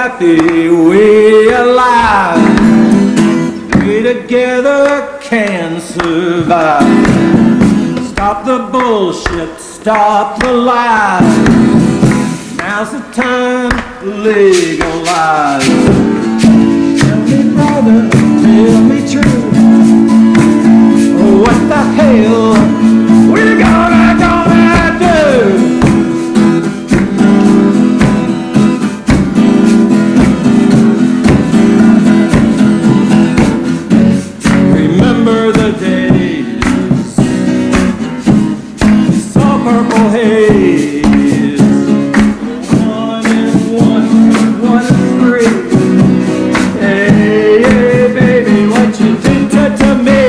happy we alive. We together can survive. Stop the bullshit, stop the lies. Now's the time to legalize. Tell me, brother, tell me true. What the hell we gonna do? Remember the days we saw purple haze. 1 and 1, 1 and 3. Hey, hey, baby, what you did to me?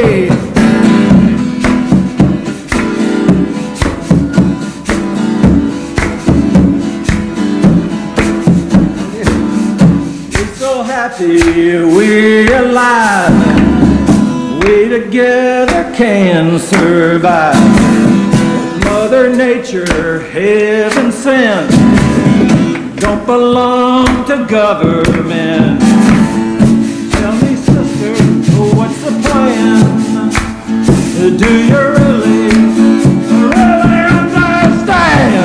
We're so happy we're alive. We together can survive. Mother Nature, heaven sent, don't belong to government. Tell me, sister, what's the plan? Do you really understand?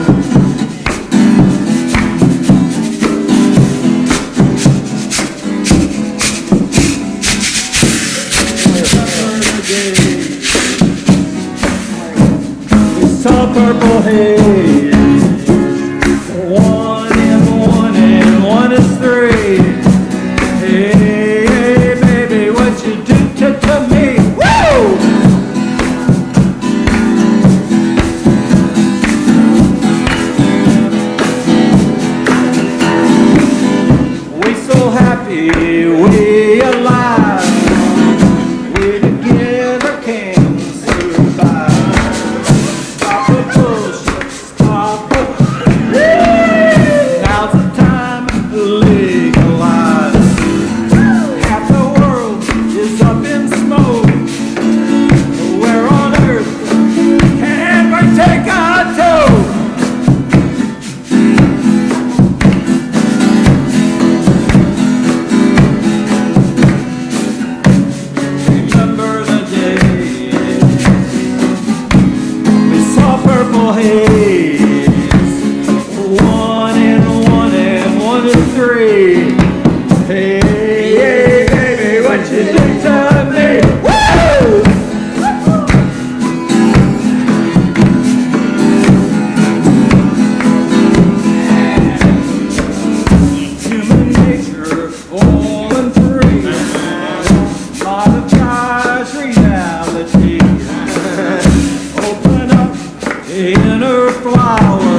We saw purple haze. 1 and 1 and 1 is 3. Hey, hey, baby, what you do to me? Woo! We so happy we alive. We together can survive. Stop the bullshit, stop the... Now's the time to legalize. Half the world is up in smoke. Where on earth can we take our toe? Remember the days we saw purple haze. 1 and 1 and 1 and 3. Hey, hey, baby, what you do to me? Woo! Human nature falling free. Lot of guys, reality. Open up inner flower.